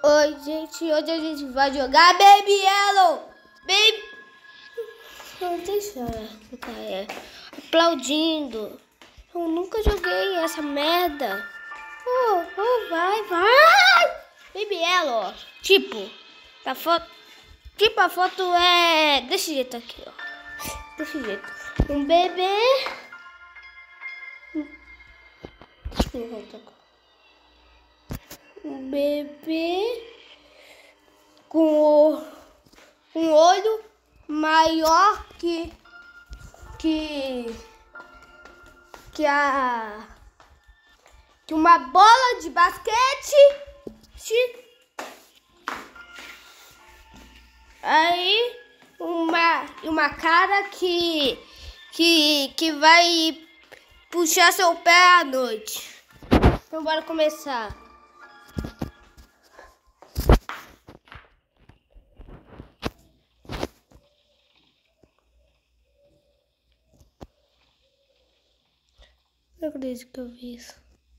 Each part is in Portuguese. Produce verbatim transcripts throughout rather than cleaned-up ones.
Oi, gente, hoje a gente vai jogar Baby Yellow. Baby... Não, deixa eu ficar é, aplaudindo. Eu nunca joguei essa merda. Oh, oh, vai, vai. Baby Yellow, ó. Tipo, a foto... Tipo, a foto é desse jeito aqui, ó. Desse jeito. Um bebê... Um bebê com um olho maior que que que a que uma bola de basquete. Aí uma uma cara que que que vai puxar seu pé à noite. Então bora começar. Não acredito que eu vi isso.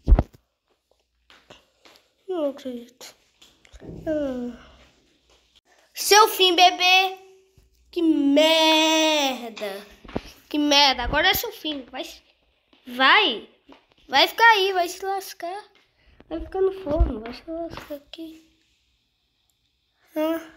Não acredito. Ah. Seu fim, bebê. Que merda. Que merda. Agora é seu fim. Vai, vai. Vai ficar aí. Vai se lascar. Vai ficar no forno. Vai se lascar aqui. Ah.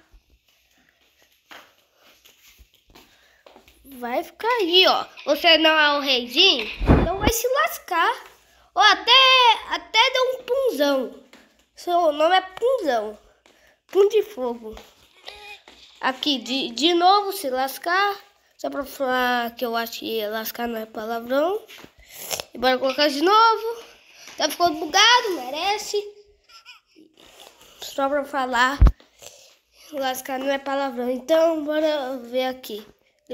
Vai ficar aí, ó. Você não é o reizinho? Então vai se lascar. Ó, até, até deu um punzão. Seu nome é Punzão. Pum de fogo. Aqui, de, de novo se lascar. Só pra falar que eu acho que lascar não é palavrão. E bora colocar de novo. Tá ficando bugado, merece. Só pra falar. Lascar não é palavrão. Então, bora ver aqui. O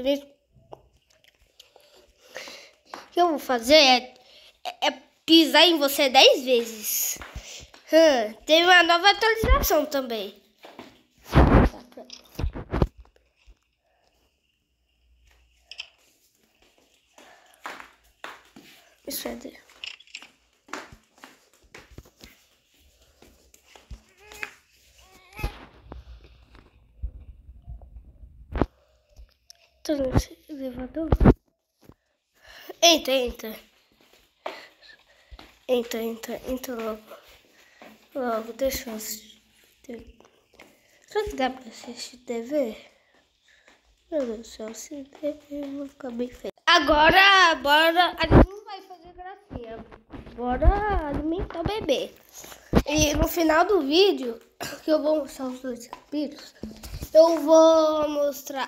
que eu vou fazer é, é, é pisar em você dez vezes. Hum, tem uma nova atualização também. Isso é de... Tô nesse elevador. Entra, entra. Entra, entra, entra logo. Logo, deixa eu assistir. Será que dá pra assistir T V? Meu Deus do céu, se T V eu vou ficar bem feio. Agora, bora. A gente não vai fazer gracinha. Bora alimentar o bebê. E no final do vídeo, que eu vou mostrar os dois capítulos, eu vou mostrar.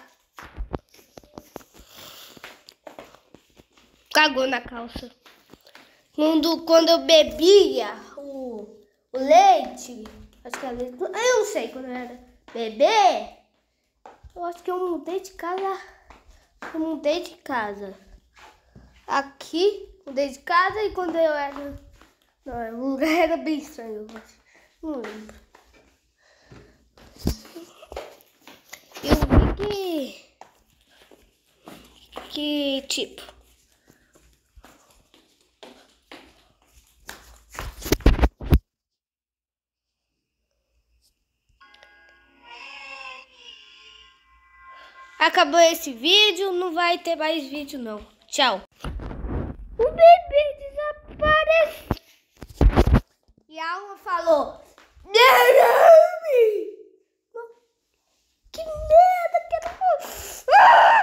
Cagou na calça. Quando, quando eu bebia o, o leite, acho que é leite, eu não sei, quando eu era bebê, eu acho que eu mudei de casa, eu mudei de casa. Aqui, mudei de casa e quando eu era, não, o lugar era bem estranho, eu acho, não lembro. Eu vi que, que tipo... Acabou esse vídeo, não vai ter mais vídeo não. Tchau. O bebê desapareceu. E a alma falou: Derame! Que merda, que ah!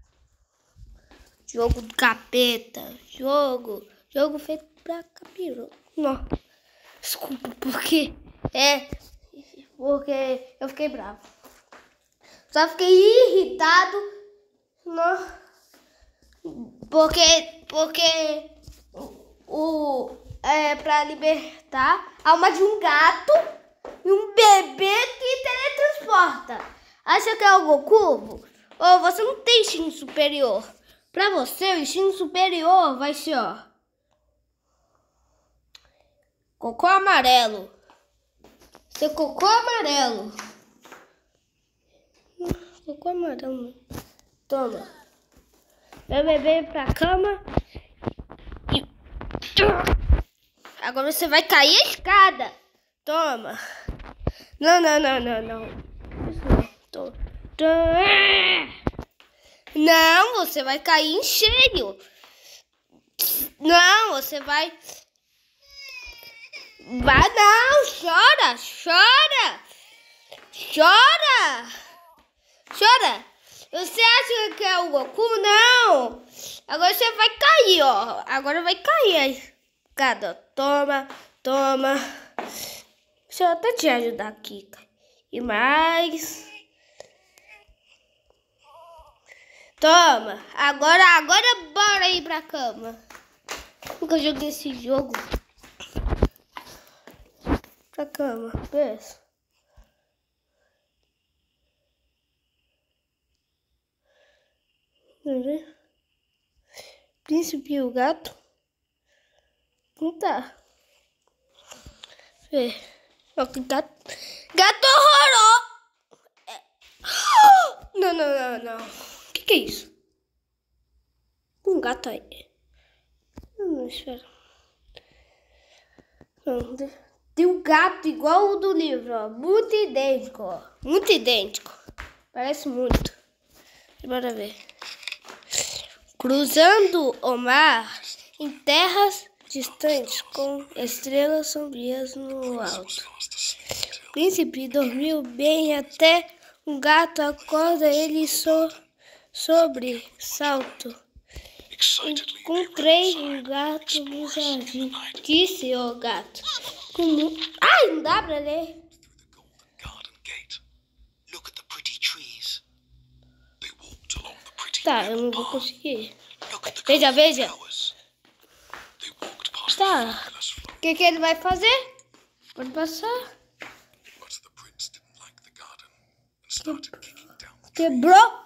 Jogo do capeta. Jogo. Jogo feito pra capiroto. Não. Desculpa, porque é. Porque eu fiquei bravo. Só fiquei irritado, no, porque, porque o, é para libertar a alma de um gato e um bebê que teletransporta. Acha que é o Goku? Ou você não tem instinto superior? Para você, o instinto superior vai ser, ó, cocô amarelo. Seu cocô amarelo. Cocô amarelo. Toma. Meu bebê pra cama. E... Agora você vai cair a escada. Toma. Não, não, não, não, não. Isso não. Tô... Tô... Não, você vai cair em cheio. Não, você vai... Vai não, chora, chora. Chora. Chora. Você acha que é o Goku? Não. Agora você vai cair, ó. Agora vai cair aí. Cada, toma, toma. Deixa eu até te ajudar aqui. E mais. Toma. Agora, agora bora ir pra cama. Nunca joguei esse jogo. Pra cama. Pensa. Príncipe e o gato? Não tá. É. Gato, gato horroroso! É. Não, não, não, não. O que, que é isso? Um gato aí. Não, espera. Não, tem um gato igual o do livro, ó. Muito idêntico, ó. Muito idêntico. Parece muito. Bora ver. Cruzando o mar em terras distantes com estrelas sombrias no alto. O príncipe dormiu bem até um gato acorda ele so, sobre salto. Encontrei um gato no jardim, disse o gato. Como... Ai, não dá pra ler. Tá, eu não vou conseguir. Veja, veja. Tá. O que, que ele vai fazer? Pode passar. Quebrou.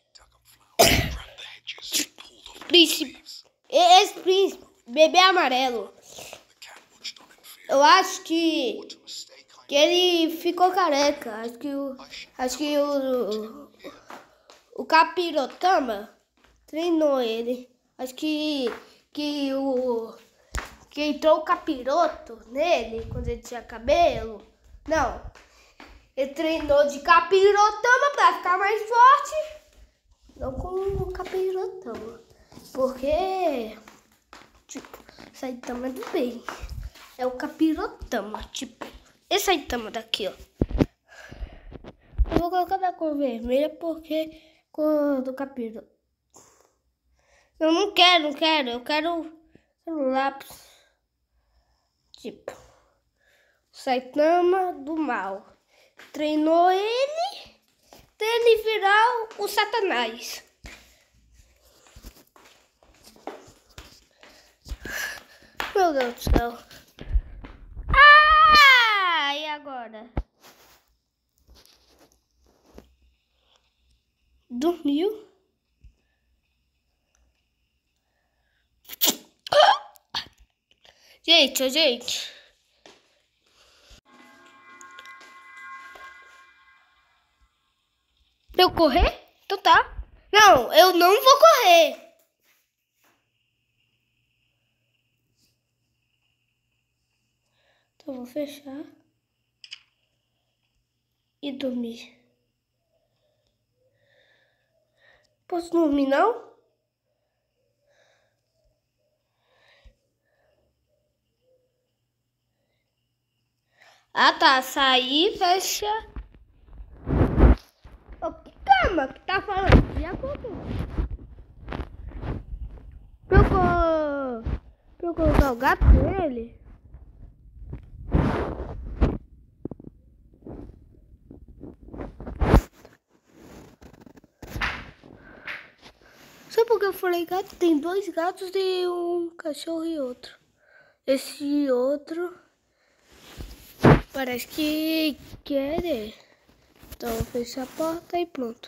Príncipe. Esse príncipe. Bebê amarelo. Eu acho que... Que ele ficou careca. Acho que o... Acho que o... O Capirotama treinou ele. Acho que, que o que entrou o capiroto nele quando ele tinha cabelo. Não. Ele treinou de Capirotama pra ficar mais forte. Não com o Capirotama. Porque, tipo, Saitama do bem. É o Capirotama. Tipo, esse Saitama daqui, ó. Eu vou colocar da cor vermelha porque... Cor do capítulo. Eu não quero, não quero. Eu quero, quero lápis. Tipo. Saitama do mal. Treinou ele. Até ele virar o Satanás. Meu Deus do céu. Ah! E agora? Dormiu. Gente, gente. Eu correr? Então tá. Não, eu não vou correr. Então vou fechar. E dormir. Posso dormir, não? Ah, tá. Sair, fecha. Oh, que cama que tá falando? Já acordou. Pra eu, co... pra eu colocar o gato nele? Só porque eu falei gato, tem dois gatos e um cachorro e outro. Esse outro parece que quer ele. Então eu fecho a porta e pronto.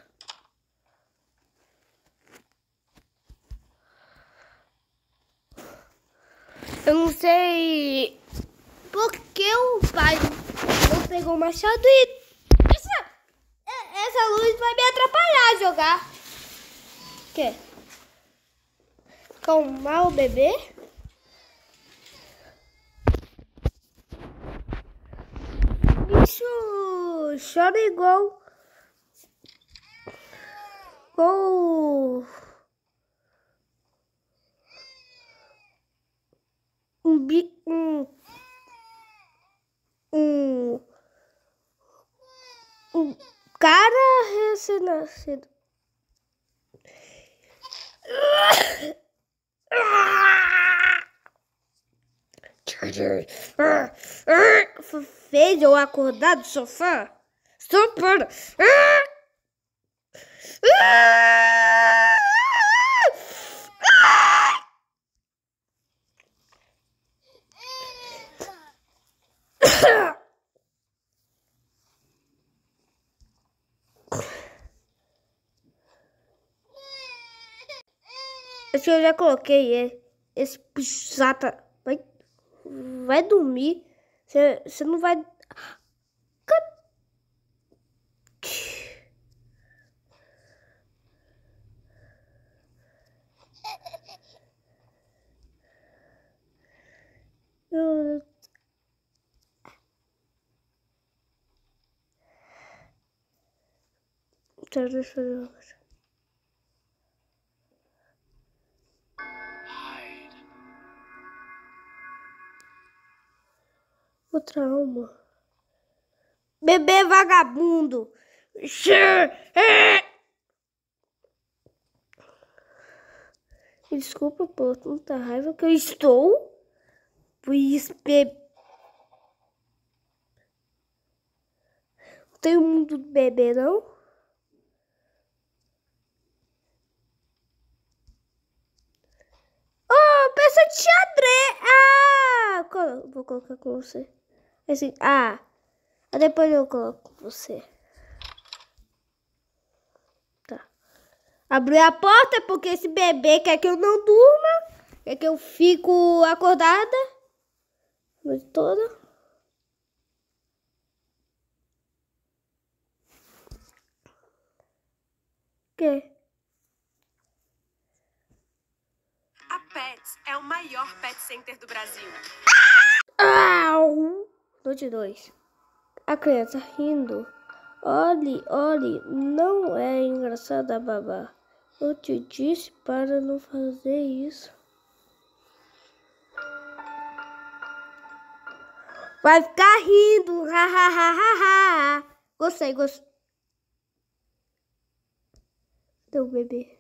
Eu não sei por que o pai não pegou o machado e essa, essa luz vai me atrapalhar a jogar. Quer? Calmar o bebê? bicho chora igual... Igual... Um bi... Um... Um... Um cara recém-nascido. Fez eu acordar do sofá? Só para. Esse eu já coloquei ele. Esse pisata vai, vai dormir. Você não vai. Eu... Tá, deixa eu ver. O trauma. Bebê vagabundo. Desculpa por tanta raiva que eu estou. Pois bebê. Não tem o mundo do bebê, não? Oh, peça de xadrez. Ah, vou colocar com você. Assim, ah, depois eu coloco com você. Tá. Abri a porta porque esse bebê quer que eu não durma. Quer que eu fico acordada a noite toda. Que? A Pets é o maior pet center do Brasil. Au! Noite dois. A criança rindo. Olhe, olhe, não é engraçada, babá. Eu te disse para não fazer isso. Vai ficar rindo. Ha, ha, ha, ha, ha. Gostei, gostei. Deu bebê.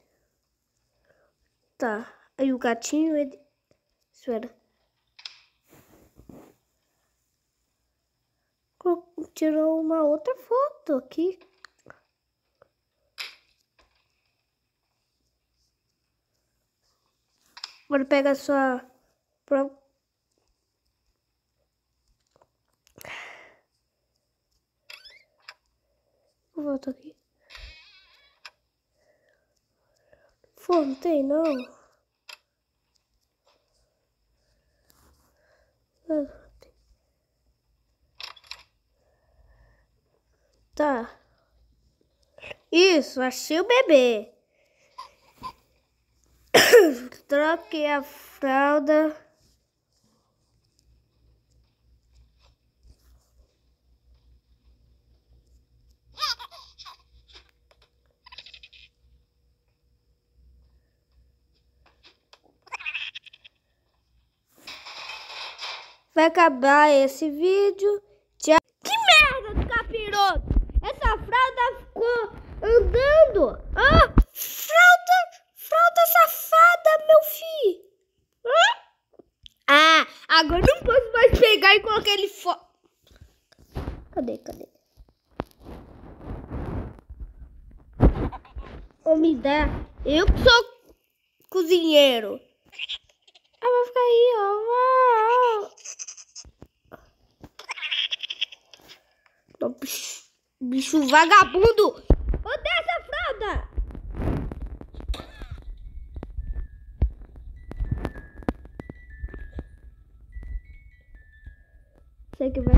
Tá. Aí o gatinho, ele... Espera. Tirou uma outra foto aqui. Agora pega a sua... Volta aqui. Pô, não tem não. Tá. Isso, achei o bebê. Troquei a fralda. Vai acabar esse vídeo. Tchau. Que merda do capiroto! Essa fralda ficou andando. Ah, fralda, fralda safada, meu filho. Ah, agora não posso mais pegar e colocar ele fora. Cadê, cadê? Ô, me dá. Eu que sou cozinheiro. Ah, vai ficar aí, ó. Bicho, bicho vagabundo! Odeio essa fralda! Sei que vai.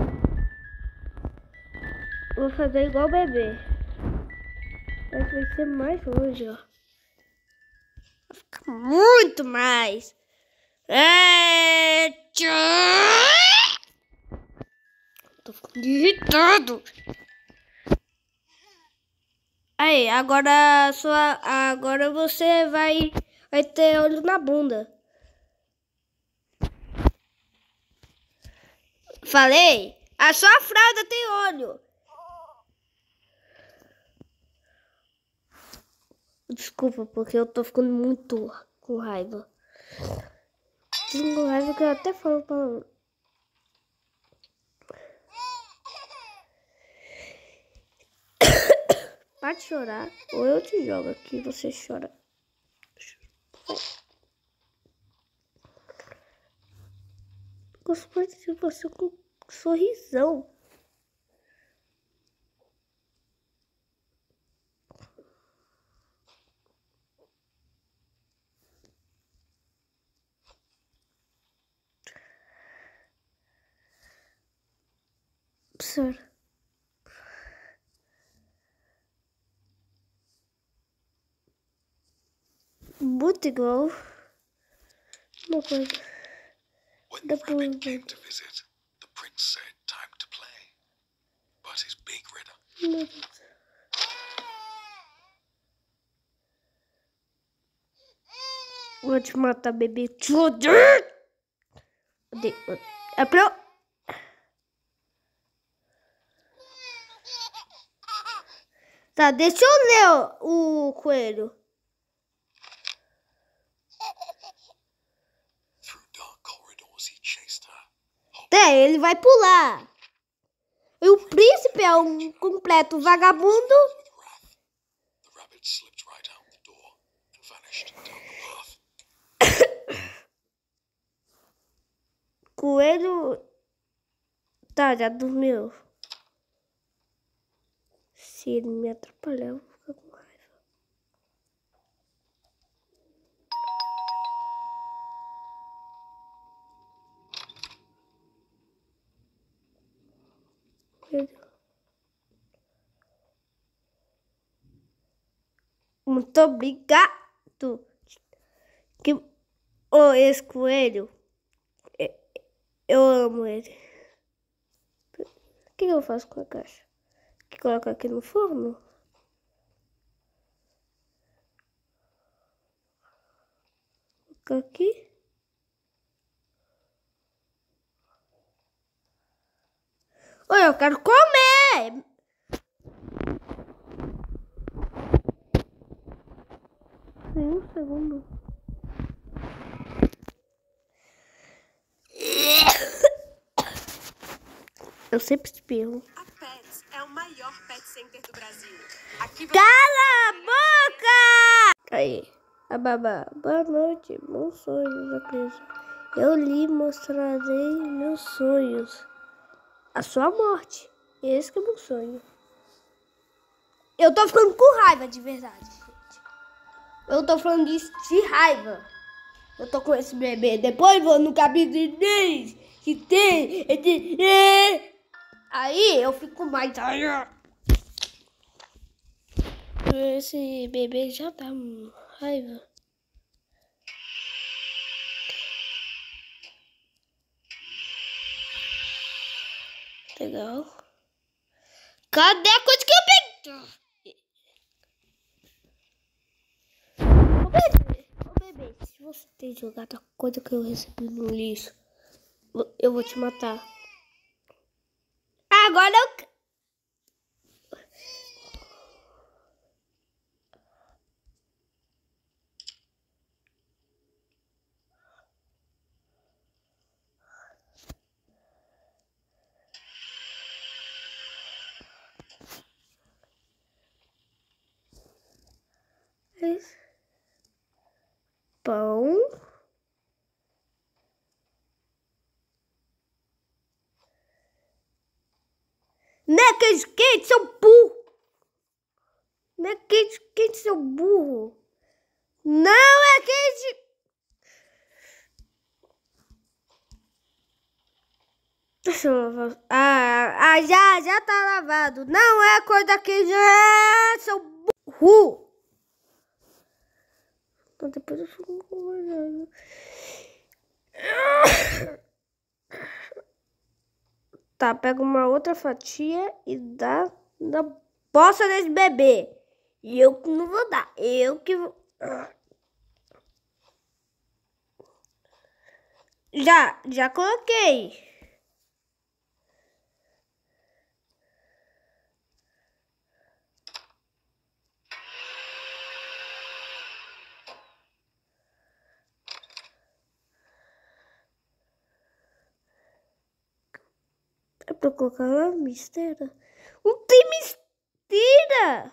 Vou fazer igual o bebê. Mas vai ser mais longe, ó. Vai ficar muito mais. É... Tô ficando Irritado. Aí, agora sua, agora você vai, vai ter olho na bunda. Falei? A sua fralda tem olho. Desculpa, porque eu tô ficando muito com raiva. Tô com raiva que eu até falo pra... Para de chorar, ou eu te jogo aqui e você chora. Gosto de você com um sorrisão. Senhor. Muito igual. Uma coisa. When the rabbit came to visit, the prince said, "Time to play." But his big red Meu Deus. Vou te matar, bebê. Te odeio. Odeio. É pra... Tá, deixa eu ler o, o coelho. Through dark corridors he chased her. É, ele vai pular. E o príncipe é um completo vagabundo. With wrath, the rabbit slipped right out the door and vanished down the path. Coelho... Tá, já dormiu. Se ele me atrapalhar, eu vou ficar com raiva. Coelho. Muito obrigado. Que... Oh, esse coelho. Eu amo ele. O que eu faço com a caixa? Que coloco aqui no forno? Colocar aqui. Oi, eu quero comer! Tem um segundo. Eu sempre espirro. A Pets é o maior pet center do Brasil. Aqui você... Cala a boca! Aí, a babá. Boa noite, bons sonhos, Cris. Eu lhe mostrarei meus sonhos. A sua morte. Esse que é o meu sonho. Eu tô ficando com raiva de verdade, gente. Eu tô falando disso de raiva. Eu tô com esse bebê. Depois vou no capítulo dez. Que tem... Aí eu fico mais... Esse bebê já tá com raiva. Legal. Cadê a coisa que eu peguei? Ô bebê, ô bebê, se você tem jogado a coisa que eu recebi no lixo, eu vou te matar. Agora eu... Pão. Não é queijo quente, seu burro. Não é queijo quente, seu burro. Não é queijo... Deixa eu lavar. Ah, ah, já, já tá lavado. Não é coisa da queijo, é seu burro. Então depois eu fico com raiva. Tá, pega uma outra fatia e dá na bosta desse bebê. E eu que não vou dar. Eu que vou... Já, já coloquei. É pra colocar uma mistura? Não tem mistura!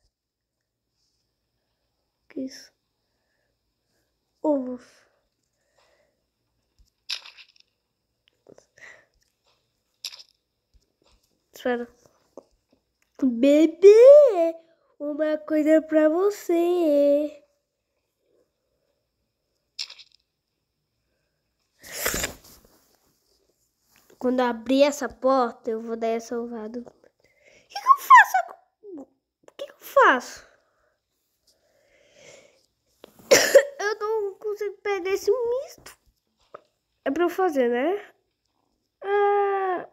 Que isso? Ovos. Espera. Bebê, uma coisa pra você. Quando eu abrir essa porta, eu vou dar essa salvada. O que, que eu faço? O que, que eu faço? Eu não consigo pegar esse misto. É pra eu fazer, né? Ah...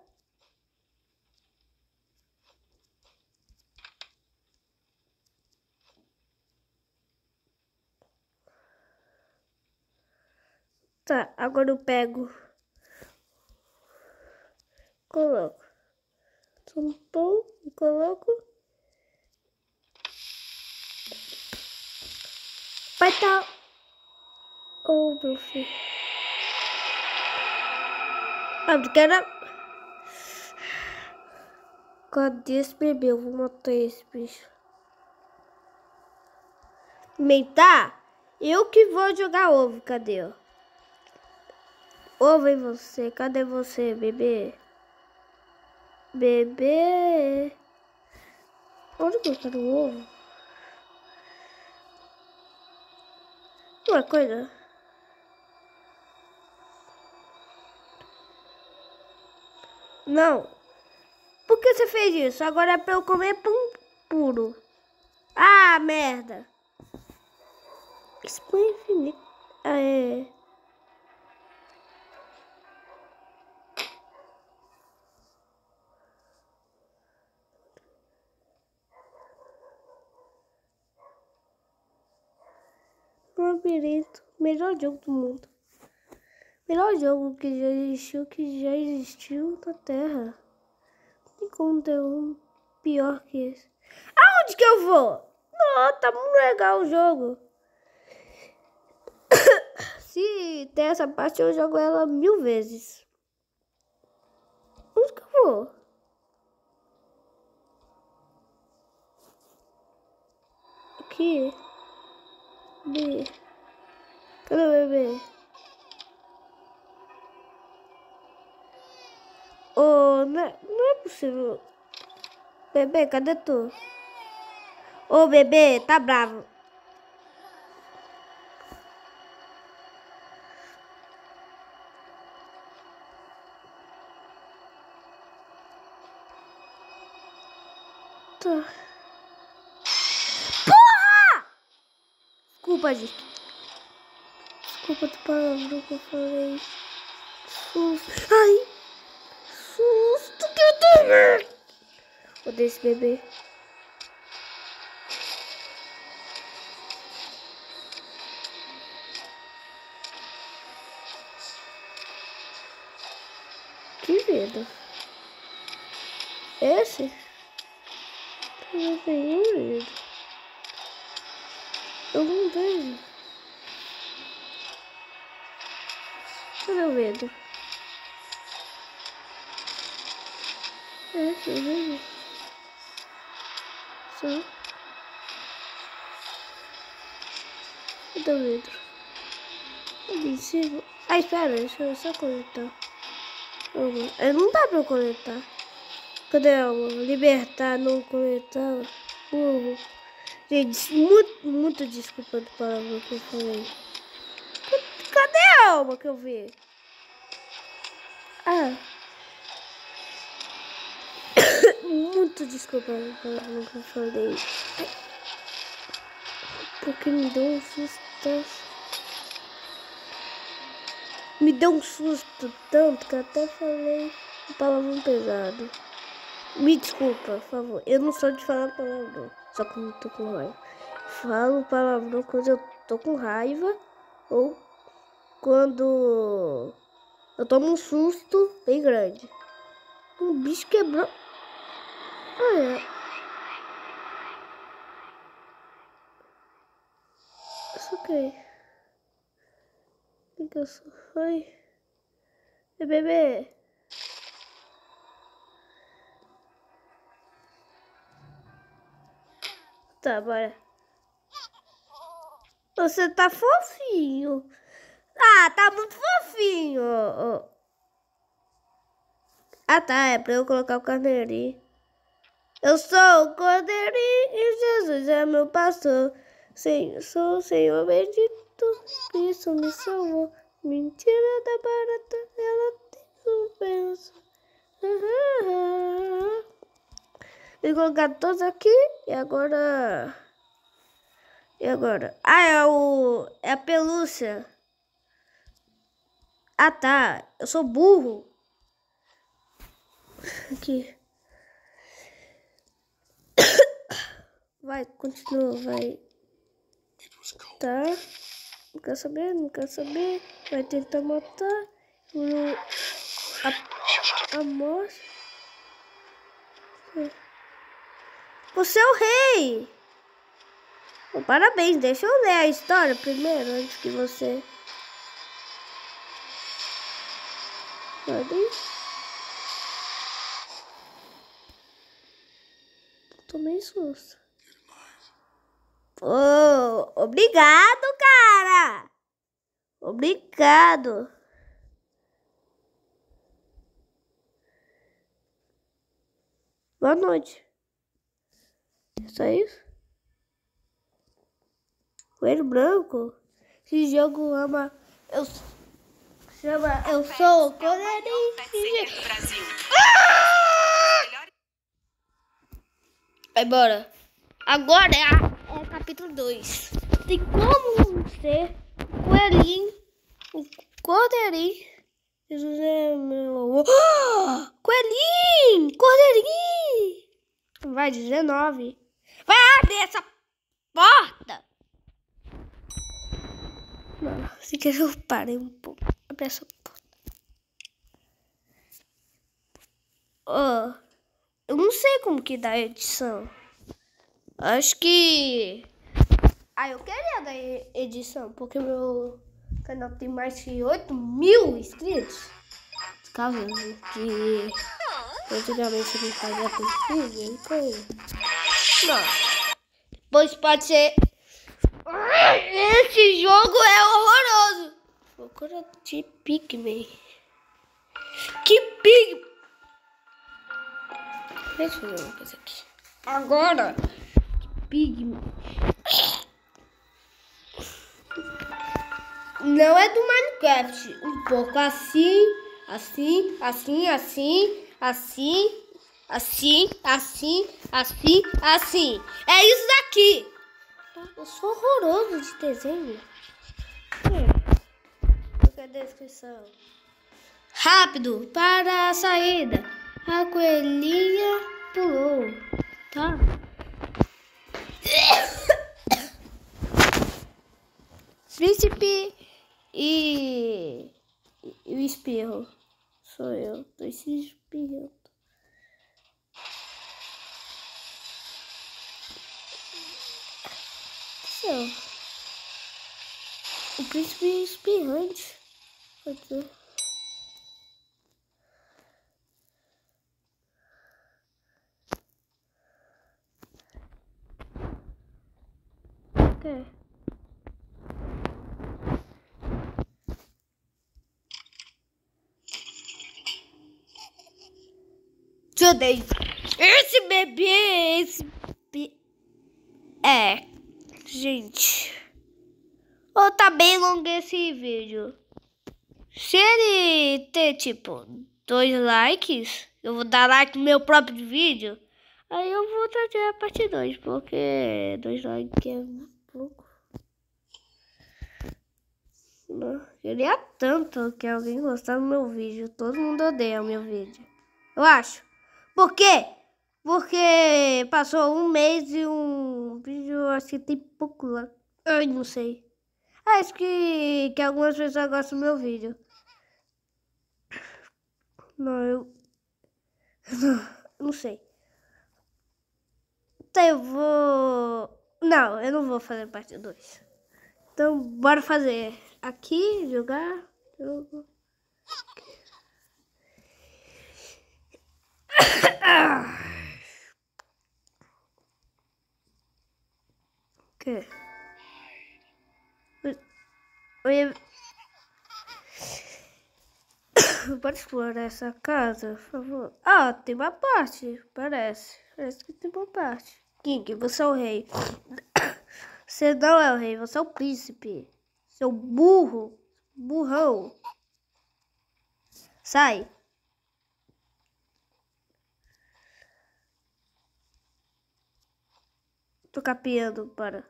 Tá, agora eu pego. Coloco. Um pão e coloco. Vai tá. Oh, meu filho. Ah, porque era... Cadê esse bebê? Eu vou matar esse bicho. Mentar? Eu que vou jogar ovo. Cadê, ó? Ovo em você. Cadê você, bebê? Bebê. Onde que eu quero o ovo? Uma coisa. Não. Por que você fez isso? Agora é pra eu comer pão puro. Ah, merda. Isso é infinito. Ah, é. Labirinto. Melhor jogo do mundo. Melhor jogo que já existiu, que já existiu na Terra. Não tem como ter um pior que esse. Aonde que eu vou? Não, tá muito legal o jogo. Se tem essa parte, eu jogo ela mil vezes. Onde que eu vou? Aqui. B. Cadê o bebê? Oh, não é, não é possível. Bebê, cadê tu? Ô, oh, bebê, tá bravo. Tá. Porra! Desculpa, gente. Desculpa do palavrão que eu falei. Susto. Ai. Susto que eu tomei. Odeio esse bebê. Que medo. Esse? Eu não tenho medo. Eu não vejo. Cadê o medo? Esse, eu vejo. Só. Cadê o medo? Ali em cima. Ah, espera, deixa eu só conectar. É, não dá pra conectar. Cadê o libertar, não conectar? Burro. Gente, muito, muito desculpa do palavrão que eu falei. Cadê a alma que eu vi? Ah. Muito desculpa do palavrão que eu falei. Porque me deu um susto. Me deu um susto tanto que eu até falei Palavrão pesado. Me desculpa, por favor. Eu não sou de falar palavrão. Só quando eu tô com raiva. Falo palavrão quando eu tô com raiva. Ou quando eu tomo um susto bem grande. Um bicho quebrou. Ah, é. Isso ok. O que eu sou? Oi. Ei, bebê. Tá, bora. Você tá fofinho. Ah, tá muito fofinho. Oh. Ah, tá. É pra eu colocar o carneirinho. Eu sou o cordeirinho e Jesus é meu pastor. Sim, sou o Senhor bendito. Isso me salvou. Mentira da barata. Ela tem suspenso. Vou colocar todos aqui. E agora... E agora? Ah, é o... É a pelúcia. Ah, tá. Eu sou burro. Aqui. Vai, continua, vai. Tá. Não quer saber, não quer saber. Vai tentar matar. O... A... a moça. Você é o rei. Oh, parabéns, deixa eu ler a história primeiro, antes que você... Pode? Tomei susto. Oh, obrigado, cara. Obrigado. Boa noite. Só isso? Coelho branco? Esse jogo ama... Eu... Chama... Eu sou o Coelhinho. do Brasil. Vai embora. Agora é, a, é capítulo dois. Tem como ser o coelhinho, o cordeirinho. Jesus é meu... Oh! Coelhinho! Cordeirinho! Vai, dezenove. Vai abrir essa porta! Não, se quer eu parei um pouco. Abre essa porta. Oh, eu não sei como que dá a edição. Acho que... Ah, eu queria dar edição, porque meu canal tem mais de oito mil inscritos. Caso que antigamente eu não fazia com vídeo, coisa. Não. Pois pode ser... Esse jogo é horroroso. Procura de Pikmin. Que Pikmin? Deixa eu ver uma coisa aqui. Agora... Pigman. Não é do Minecraft. Um pouco assim, assim, assim, assim, assim, assim, assim, assim, assim. É isso daqui. Eu sou horroroso de desenho. Cadê a descrição? Rápido para a saída. A coelhinha pulou. Tá? Príncipe e... e o espirro. Sou eu. Tô espirrando. Céu. O príncipe espirrante. Pode ser. Ok. Today. Esse bebê, esse be... É, gente. Oh, tá bem longo esse vídeo. Se ele ter, tipo, dois likes, eu vou dar like no meu próprio vídeo. Aí eu vou trazer a parte dois, porque dois likes é muito pouco. Não, queria tanto que alguém gostasse do meu vídeo. Todo mundo odeia o meu vídeo. Eu acho. Por quê? Porque passou um mês e um vídeo, acho que tem pouco lá. Ai, não sei. Acho que, que algumas pessoas gostam do meu vídeo. Não, eu... Não sei. Então eu vou... Não, eu não vou fazer parte dois. Então, bora fazer. Aqui, jogar. Jogo. O quê? Oi. Bora explorar essa casa, por favor. Ah, tem uma parte, parece. Parece que tem uma parte. King, você é o rei. Você não é o rei, você é o príncipe. Seu burro. Burrão. Sai. Tô capeando, para.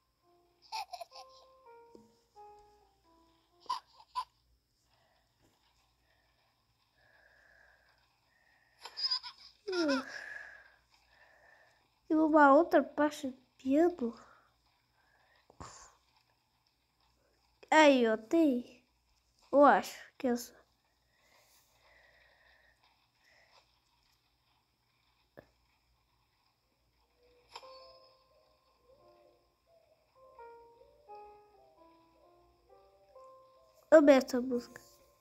Hum. E uma outra parte do piano. Aí, ó, tem. Eu acho que é essa. Amei essa música.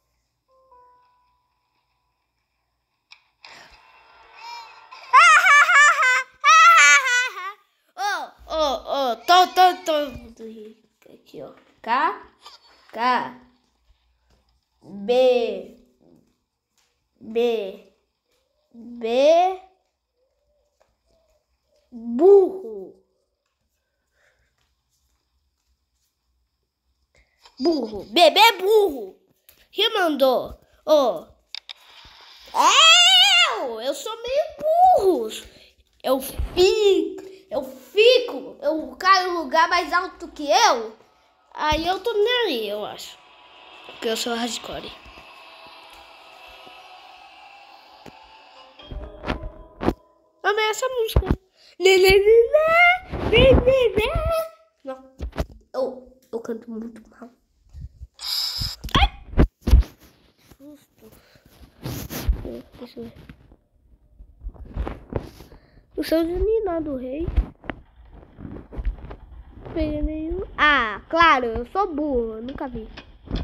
Oh, oh, oh, tô, tô, tô muito rico. Aqui, ó. K, K, B, B, B, burro. Burro, bebê burro. Quem mandou? Oh. Eu, eu sou meio burro. Eu fico, eu fico, eu caio no lugar mais alto que eu. Aí eu tô nem aí, eu acho. Porque eu sou hardcore. Amei essa música. Não, eu, eu canto muito mal. Ai! Susto. Deixa eu ver. O seu Janina do rei. Peguei nenhum. Ah, claro, eu sou burro, eu nunca vi.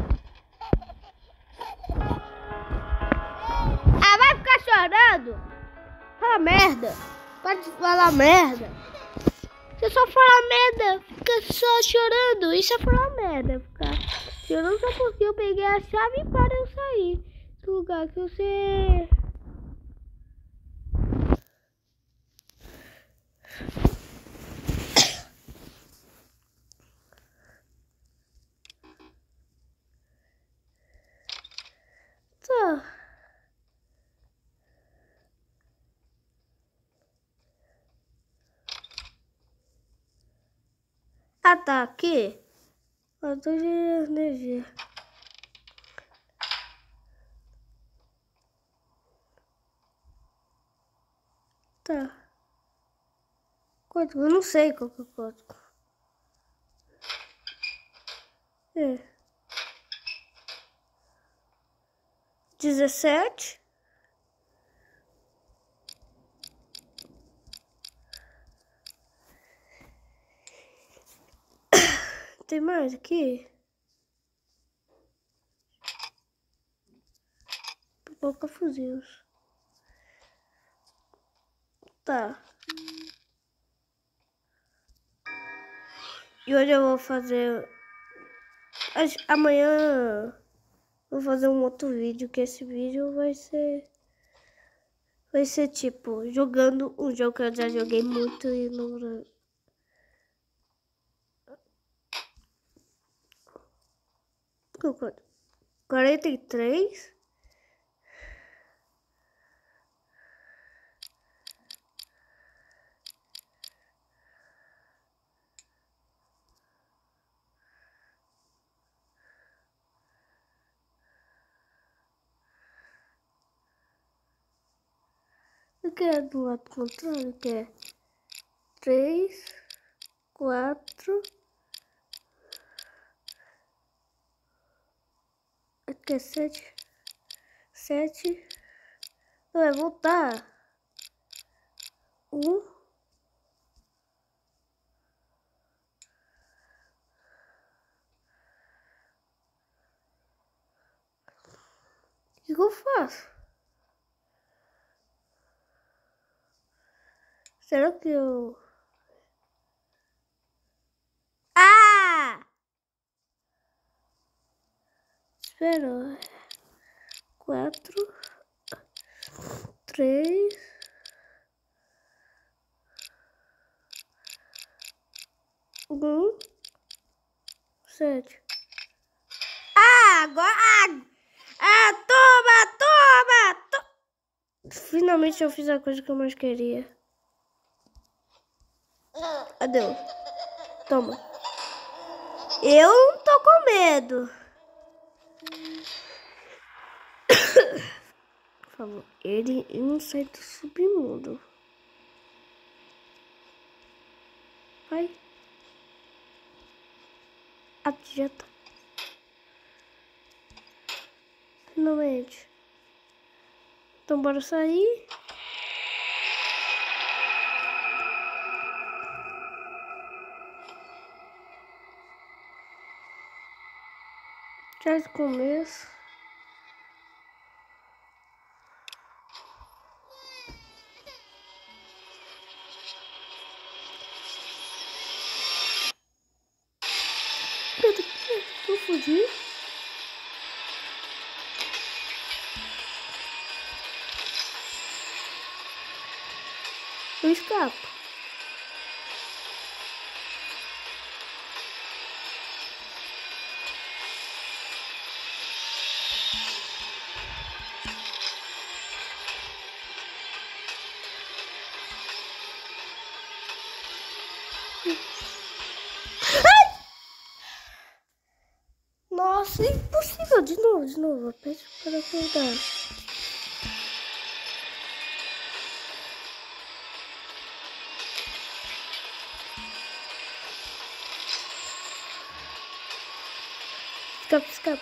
Ah, vai ficar chorando? Fala merda. Pode falar merda. Você só fala merda, fica só chorando. Isso é falar merda. Ficar chorando só porque eu peguei a chave para eu sair do lugar que você... Tá. Ah, tá aqui. Eu tô de energia. Tá. Código, eu não sei qual que é o código. É. dezessete. Tem mais aqui? Pouca fuzil. Tá. E hoje eu vou fazer... Amanhã vou fazer um outro vídeo, que esse vídeo vai ser... Vai ser tipo, jogando um jogo que eu já joguei muito e não... quarenta e três. que é do lado contrário? Que é três, quatro. Aqui é sete. Sete. Não, é voltar. Um. O que eu faço? Será que eu... Ah! Espera. Quatro. Três. Um. Sete. Ah, agora... Ah, ah toma, toma, toma! Finalmente eu fiz a coisa que eu mais queria. Adeus. Toma. Eu não tô com medo. Por favor, ele, ele não sai do submundo. Vai. Ah, já tá. Finalmente. Então bora sair. Já de começo. Eu fugi. Eu escapo. Nossa, é impossível. De novo, de novo. Peço para acordar. Escapa, escapa.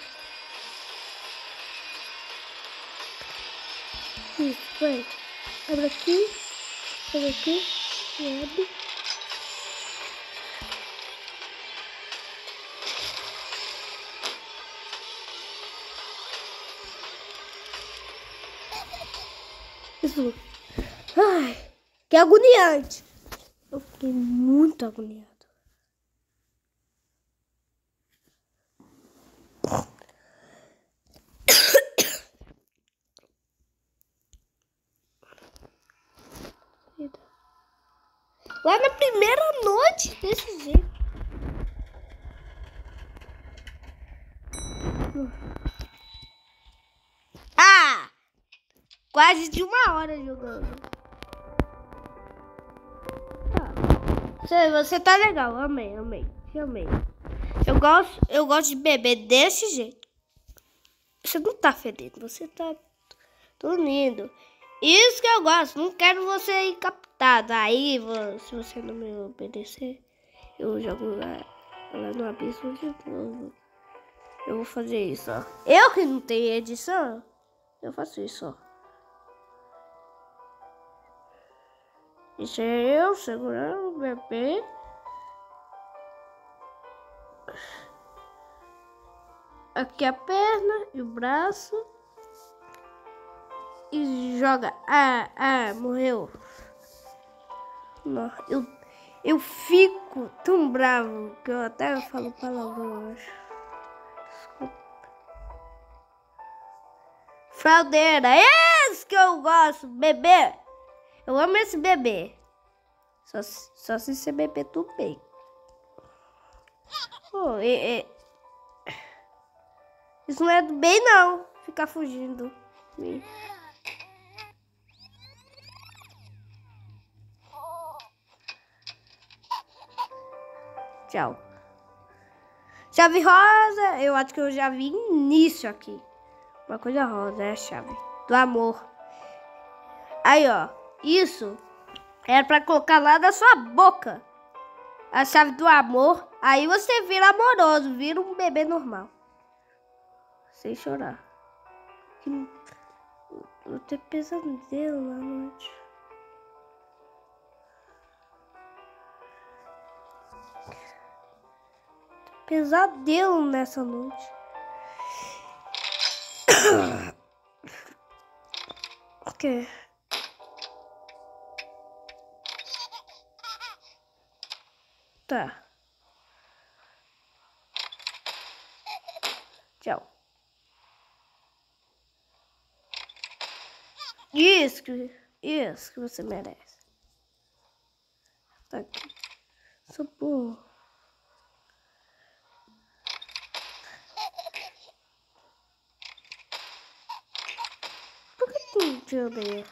Isso, vai. Abre aqui. Abre aqui. E abre. Isso. Ai, que agoniante. Eu fiquei muito agoniado. Lá na primeira noite, desse jeito. Ah! Quase de uma hora jogando. Tá. Você, você tá legal, amei, amei, amei. Eu gosto, eu gosto de beber desse jeito. Você não tá fedendo, você tá dormindo. Isso que eu gosto, não quero você ir captado. Aí, se você não me obedecer, eu jogo lá, lá no abismo de novo. Eu vou fazer isso, ó. Eu que não tenho edição, eu faço isso, ó. Isso é eu segurando o bebê. Aqui a perna e o braço. E joga. Ah, ah, morreu. Não, eu, eu fico tão bravo que eu até falo palavrão, eu acho. Desculpa. Fraldeira, esse que eu gosto, bebê. Eu amo esse bebê. Só, só se você beber tudo bem. Oh, é, é. Isso não é do bem, não. Ficar fugindo. Tchau. Chave rosa. Eu acho que eu já vi nisso aqui. Uma coisa rosa é a chave do amor. Aí, ó. Isso era pra colocar lá na sua boca. A chave do amor. Aí você vira amoroso, vira um bebê normal. Sem chorar. Eu tenho pesadelo à noite. Pesadelo nessa noite. Ok. Tá. Tchau. Isso que, isso que você merece. Tá aqui. Sou burro. Por que tu te odeia?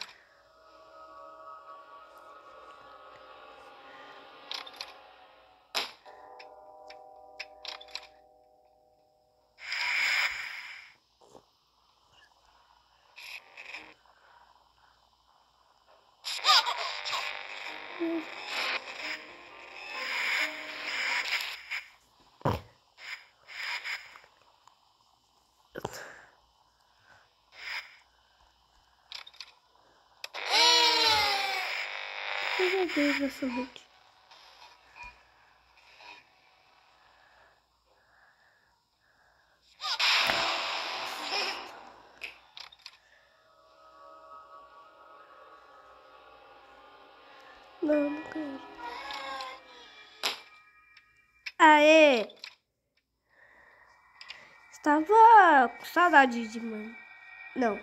Eu odeio essa noite. Não, não quero. Aê! Estava com saudade de mãe. Não.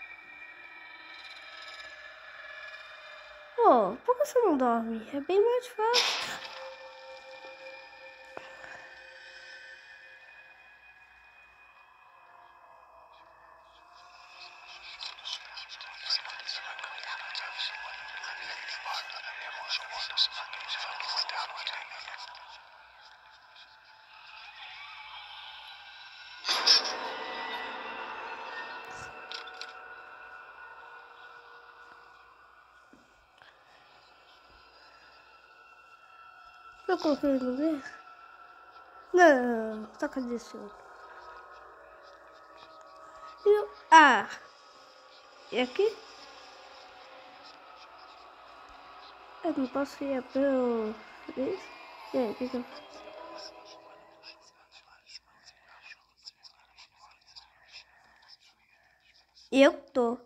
Pô, por que você não dorme? É bem mais fácil. Eu coloquei ele no ver? Não, só que desse outro. Eu, ah, e aqui? Eu não posso ir pelo... Isso? E aí, o que que eu faço? Eu tô.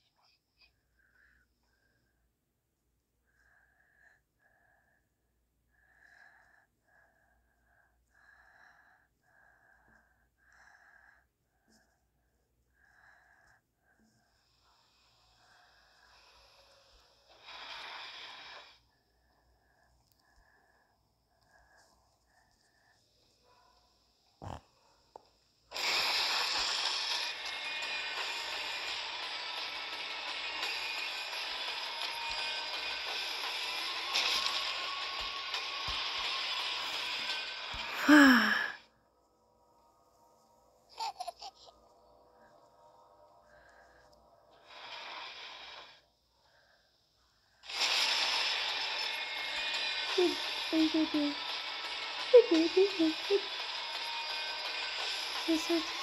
Ah. Isso